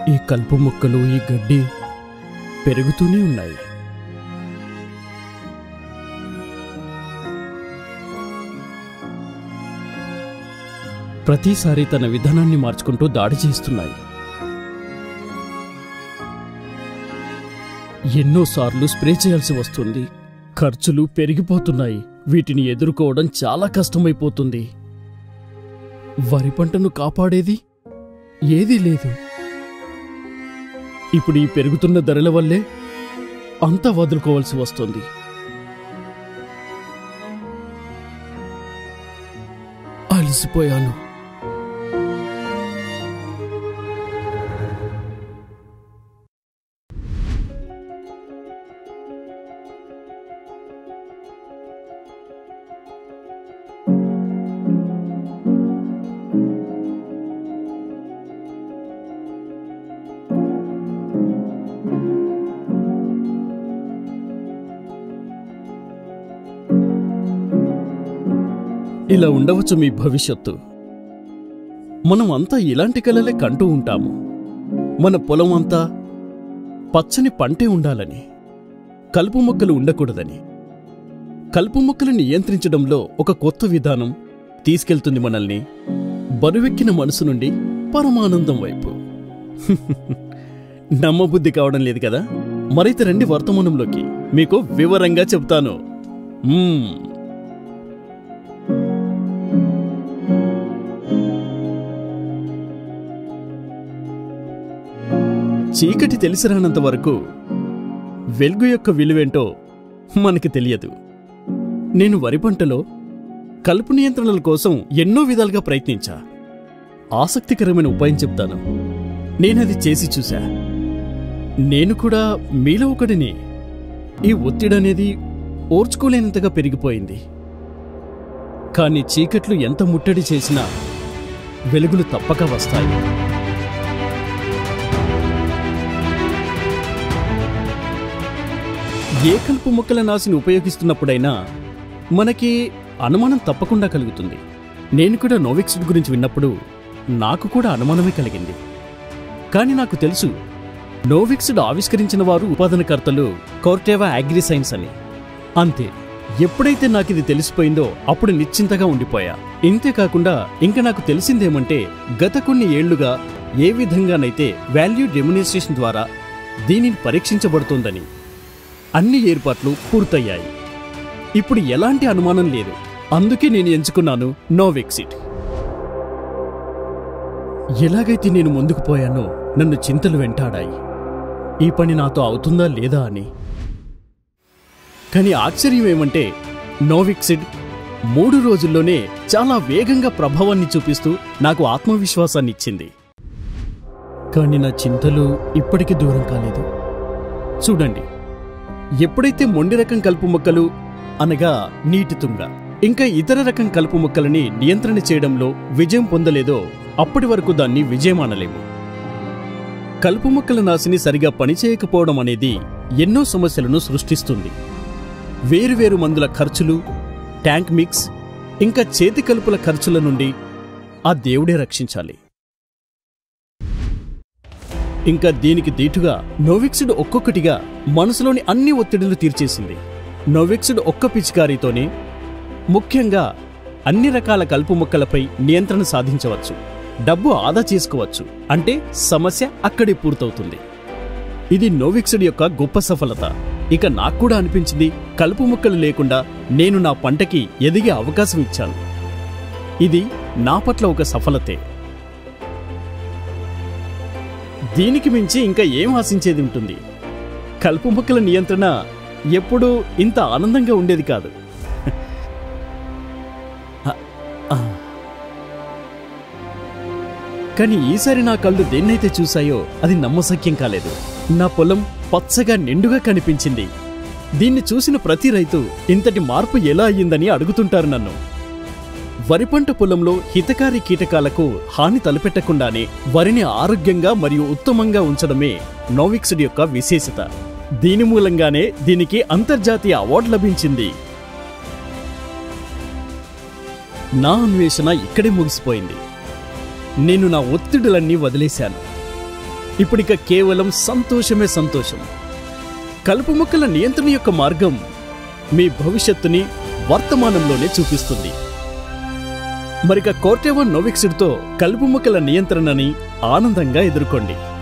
ఈ కలుపు మొక్కలు, ఈ గడ్డి పెరుగుతూనే ఉన్నాయి. ప్రతిసారి తన విధానాన్ని మార్చుకుంటూ దాడి చేస్తున్నాయి. ఎన్నోసార్లు స్ప్రే చేయాల్సి వస్తుంది. ఖర్చులు పెరిగిపోతున్నాయి. వీటిని ఎదుర్కోవడం చాలా కష్టమైపోతుంది. వరి పంటను కాపాడేది ఏదీ లేదు. ఇప్పుడు ఈ పెరుగుతున్న ధరల వల్లే అంతా వదులుకోవాల్సి వస్తుంది. అలసిపోయాను. ఇలా ఉండవచ్చు మీ భవిష్యత్తు. మనం అంతా ఇలాంటి కలలే కంటూ ఉంటాము. మన పొలం అంతా పచ్చని పంటే ఉండాలని, కలుపు మొక్కలు ఉండకూడదని. కలుపు మొక్కలు నియంత్రించడంలో ఒక కొత్త విధానం తీసుకెళ్తుంది మనల్ని బరువెక్కిన మనసు నుండి పరమానందం వైపు. నమ్మబుద్ధి కావడం లేదు కదా? మరైతే రండి వర్తమానంలోకి, మీకు వివరంగా చెప్తాను. చీకటి తెలిసిరానంత వరకు వెలుగు యొక్క విలువేంటో మనకి తెలియదు. నేను వరి పంటలో కలుపు నియంత్రణల కోసం ఎన్నో విధాలుగా ప్రయత్నించా. ఆసక్తికరమైన ఉపాయం చెప్తాను. నేనది చేసి చూశా. నేను కూడా మీలో ఒకడిని. ఈ ఒత్తిడనేది ఓర్చుకోలేనంతగా పెరిగిపోయింది. కానీ చీకట్లు ఎంత ముట్టడి చేసినా వెలుగులు తప్పక వస్తాయి. ఏ కలుపు మొక్కల నాశిని ఉపయోగిస్తున్నప్పుడైనా మనకి అనుమానం తప్పకుండా కలుగుతుంది. నేను కూడా నోవిక్సిడ్ గురించి విన్నప్పుడు నాకు కూడా అనుమానమే కలిగింది. కానీ నాకు తెలుసు, నోవిక్సిడ్ ఆవిష్కరించిన వారు ఉత్పాదనకర్తలు కోర్టేవా అగ్రిసైన్స్ అని. అంతే. ఎప్పుడైతే నాకిది తెలిసిపోయిందో అప్పుడు నిశ్చింతగా ఉండిపోయా. ఇంతేకాకుండా ఇంకా నాకు తెలిసిందేమంటే, గత కొన్ని ఏళ్లుగా ఏ విధంగానైతే వాల్యూ డెమోన్స్ట్రేషన్ ద్వారా దీనిని పరీక్షించబడుతోందని అన్ని ఏర్పాట్లు పూర్తయ్యాయి. ఇప్పుడు ఎలాంటి అనుమానం లేదు. అందుకే నేను ఎంచుకున్నాను నోవిక్సిడ్. ఎలాగైతే నేను ముందుకు పోయానో నన్ను చింతలు వెంటాడాయి, ఈ పని నాతో అవుతుందా లేదా అని. కానీ ఆశ్చర్యం ఏమంటే, నోవిక్సిడ్ 3 రోజుల్లోనే చాలా వేగంగా ప్రభావాన్ని చూపిస్తూ నాకు ఆత్మవిశ్వాసాన్ని ఇచ్చింది. కానీ నా చింతలు ఇప్పటికీ దూరం కాలేదు. చూడండి, ఎప్పుడైతే మొండి రకం కలుపు మొక్కలు అనగా నీటి తుంగ ఇంకా ఇతర రకం కలుపు మొక్కలని నియంత్రణ చేయడంలో విజయం పొందలేదో అప్పటి వరకు దాన్ని విజయం అనలేము. కలుపు మొక్కల నాశిని సరిగా పనిచేయకపోవడం అనేది ఎన్నో సమస్యలను సృష్టిస్తుంది. వేరువేరు మందుల ఖర్చులు, ట్యాంక్ మిక్స్ ఇంకా చేతి కలుపుల ఖర్చుల నుండి ఆ దేవుడే రక్షించాలి. ఇంకా దీనికి దీటుగా నోవిక్సిడ్ ఒక్కొక్కటిగా మనసులోని అన్ని ఒత్తిడులు తీర్చేసింది. నోవిక్సిడ్ ఒక్క పిచికారీతోనే ముఖ్యంగా అన్ని రకాల కలుపు మొక్కలపై నియంత్రణ సాధించవచ్చు, డబ్బు ఆదా చేసుకోవచ్చు. అంటే సమస్య అక్కడే పూర్తవుతుంది. ఇది నోవిక్సిడ్ యొక్క గొప్ప సఫలత. ఇక నాకు కూడా అనిపించింది, కలుపు మొక్కలు లేకుండా నేను నా పంటకి ఎదిగే అవకాశం ఇచ్చాను. ఇది నా పట్ల ఒక సఫలతే. దీనికి మించి ఇంకా ఏం ఆశించేది ఉంటుంది? కలుపు మొక్కల నియంత్రణ ఎప్పుడూ ఇంత ఆనందంగా ఉండేది కాదు. కానీ ఈసారి నా కళ్ళు దేన్నైతే చూశాయో అది నమ్మశక్యం కాలేదు. నా పొలం పచ్చగా నిండుగా కనిపించింది. దీన్ని చూసిన ప్రతి రైతు ఇంతటి మార్పు ఎలా అయ్యిందని అడుగుతుంటారు నన్ను. వరి పంట పొలంలో హితకారి కీటకాలకు హాని తలపెట్టకుండానే వరిని ఆరోగ్యంగా మరియు ఉత్తమంగా ఉంచడమే నోవిక్సిడ్ యొక్క విశేషత. దీని మూలంగానే దీనికి అంతర్జాతీయ అవార్డు లభించింది. నా అన్వేషణ ఇక్కడే ముగిసిపోయింది. నేను నా ఒత్తిడులన్నీ వదిలేశాను. ఇప్పుడిక కేవలం సంతోషమే సంతోషం. కలుపు మొక్కల నియంత్రణ యొక్క మార్గం మీ భవిష్యత్తుని వర్తమానంలోనే చూపిస్తుంది. మరిక కోర్టెవా నోవిక్సిడ్తో కలుపు మొక్కల నియంత్రణని ఆనందంగా ఎదుర్కోండి.